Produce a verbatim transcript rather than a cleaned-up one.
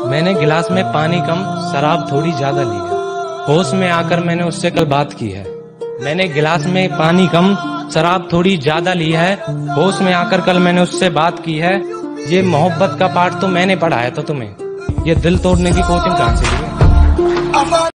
मैंने गिलास में पानी कम शराब थोड़ी ज्यादा ली है। होश में आकर मैंने उससे कल बात की है। मैंने गिलास में पानी कम शराब थोड़ी ज्यादा ली है। होश में आकर कल मैंने उससे बात की है। ये मोहब्बत का पाठ तो मैंने पढ़ाया था तुम्हें। ये दिल तोड़ने की कोचिंग कहाँ से ली है?